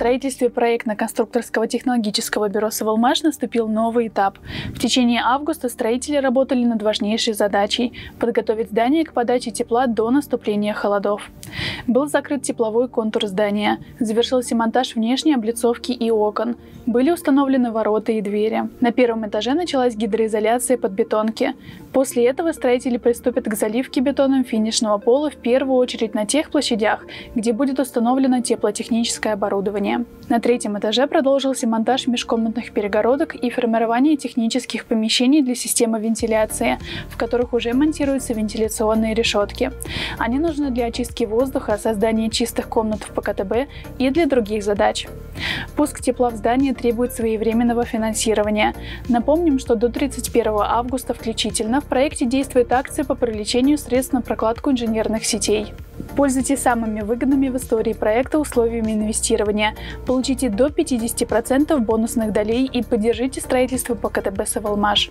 строительстве проектно-конструкторского технологического бюро «Савелмаш» наступил новый этап. В течение августа строители работали над важнейшей задачей – подготовить здание к подаче тепла до наступления холодов. Был закрыт тепловой контур здания, завершился монтаж внешней облицовки и окон, были установлены ворота и двери. На первом этаже началась гидроизоляция подбетонки. После этого строители приступят к заливке бетоном финишного пола в первую очередь на тех площадях, где будет установлено теплотехническое оборудование. На третьем этаже продолжился монтаж межкомнатных перегородок и формирование технических помещений для системы вентиляции, в которых уже монтируются вентиляционные решетки. Они нужны для очистки воздуха, создания чистых комнат в ПКТБ и для других задач. Пуск тепла в здание требует своевременного финансирования. Напомним, что до 31 августа включительно в проекте действует акция по привлечению средств на прокладку инженерных сетей. Пользуйтесь самыми выгодными в истории проекта условиями инвестирования. Получите до 50% бонусных долей и поддержите строительство ПКТБ «Савелмаш».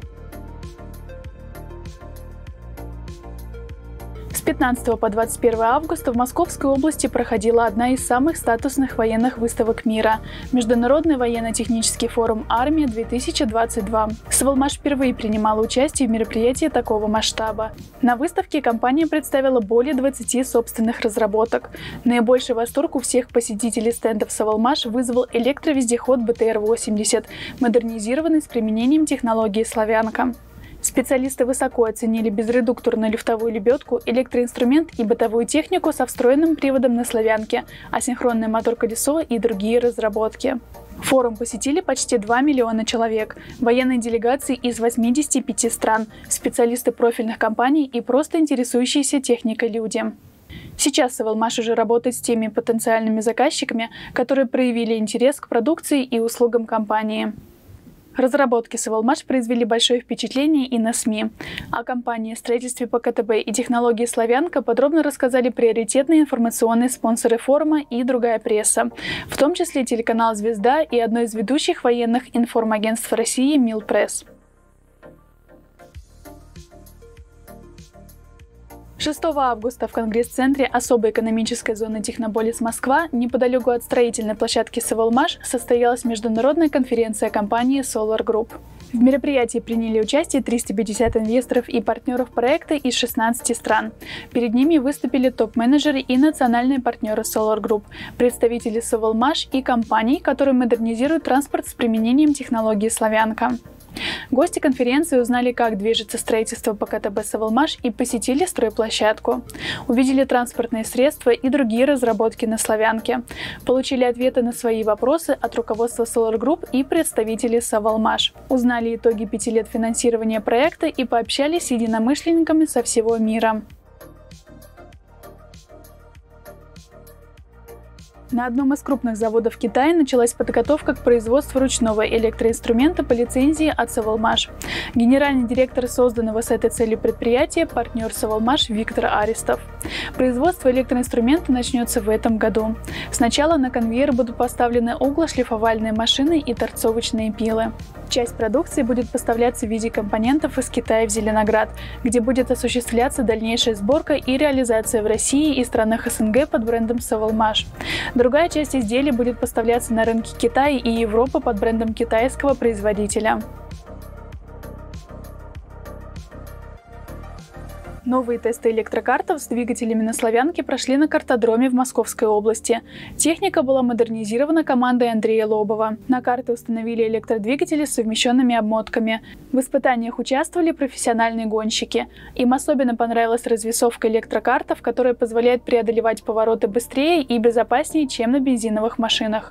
С 15 по 21 августа в Московской области проходила одна из самых статусных военных выставок мира – Международный военно-технический форум «Армия-2022». «Савелмаш» впервые принимала участие в мероприятии такого масштаба. На выставке компания представила более 20 собственных разработок. Наибольший восторг у всех посетителей стендов «Савелмаш» вызвал электровездеход БТР-80, модернизированный с применением технологии «Славянка». Специалисты высоко оценили безредукторную лифтовую лебедку, электроинструмент и бытовую технику со встроенным приводом на «Славянке», асинхронный мотор-колесо и другие разработки. Форум посетили почти 2 миллиона человек, военные делегации из 85 стран, специалисты профильных компаний и просто интересующиеся техникой люди. Сейчас «Савелмаш» уже работает с теми потенциальными заказчиками, которые проявили интерес к продукции и услугам компании. Разработки «Савелмаш» произвели большое впечатление и на СМИ. О компании, строительстве ПКТБ и технологии «Славянка» подробно рассказали приоритетные информационные спонсоры форума и другая пресса, в том числе телеканал «Звезда» и одно из ведущих военных информагентств России «Милпресс». 6 августа в Конгресс-центре особой экономической зоны Технополис Москва, неподалеку от строительной площадки «Савелмаш», состоялась международная конференция компании Solar Group. В мероприятии приняли участие 350 инвесторов и партнеров проекта из 16 стран. Перед ними выступили топ-менеджеры и национальные партнеры Solar Group, представители «Савелмаш» и компаний, которые модернизируют транспорт с применением технологии «Славянка». Гости конференции узнали, как движется строительство ПКТБ «Савелмаш» и посетили стройплощадку. Увидели транспортные средства и другие разработки на «Славянке. Получили ответы на свои вопросы от руководства Solar Group и представителей «Савелмаш». Узнали итоги 5 лет финансирования проекта и пообщались с единомышленниками со всего мира. На одном из крупных заводов Китая началась подготовка к производству ручного электроинструмента по лицензии от «Савелмаш». Генеральный директор созданного с этой целью предприятия, партнер «Савелмаш» Виктор Аристов. Производство электроинструмента начнется в этом году. Сначала на конвейер будут поставлены углошлифовальные машины и торцовочные пилы. Часть продукции будет поставляться в виде компонентов из Китая в Зеленоград, где будет осуществляться дальнейшая сборка и реализация в России и странах СНГ под брендом «Савелмаш». Другая часть изделий будет поставляться на рынки Китая и Европы под брендом китайского производителя. Новые тесты электрокартов с двигателями на «Славянке» прошли на картодроме в Московской области. Техника была модернизирована командой Андрея Лобова. На карты установили электродвигатели с совмещенными обмотками. В испытаниях участвовали профессиональные гонщики. Им особенно понравилась развесовка электрокартов, которая позволяет преодолевать повороты быстрее и безопаснее, чем на бензиновых машинах.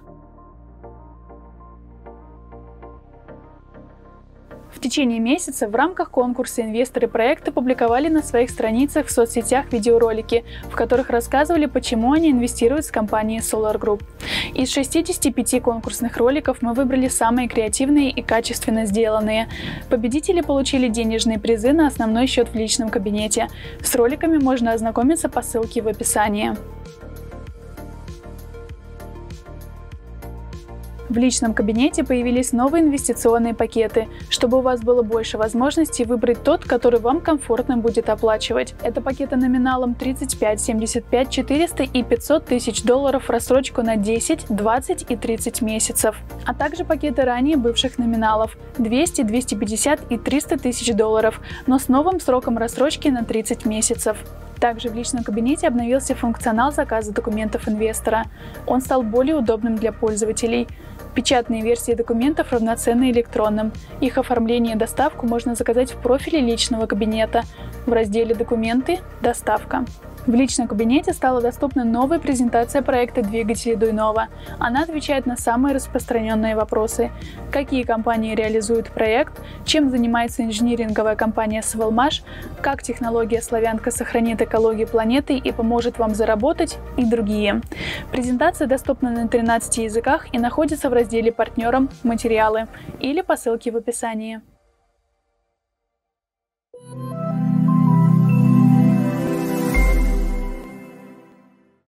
В течение месяца в рамках конкурса инвесторы проекта публиковали на своих страницах в соцсетях видеоролики, в которых рассказывали, почему они инвестируют с компанией Solar Group. Из 65 конкурсных роликов мы выбрали самые креативные и качественно сделанные. Победители получили денежные призы на основной счет в личном кабинете. С роликами можно ознакомиться по ссылке в описании. В личном кабинете появились новые инвестиционные пакеты, чтобы у вас было больше возможностей выбрать тот, который вам комфортно будет оплачивать. Это пакеты номиналом 35, 75, 400 и 500 тысяч долларов в рассрочку на 10, 20 и 30 месяцев. А также пакеты ранее бывших номиналов 200, 250 и 300 тысяч долларов, но с новым сроком рассрочки на 30 месяцев. Также в личном кабинете обновился функционал заказа документов инвестора. Он стал более удобным для пользователей. Печатные версии документов равноценны электронным. Их оформление и доставку можно заказать в профиле личного кабинета в разделе «Документы. Доставка». В личном кабинете стала доступна новая презентация проекта двигателей Дуйнова. Она отвечает на самые распространенные вопросы: какие компании реализуют проект, чем занимается инжиниринговая компания Свелмаш, как технология «Славянка» сохранит экологию планеты и поможет вам заработать, и другие. Презентация доступна на 13 языках и находится в разделе «Партнерам. Материалы» или по ссылке в описании.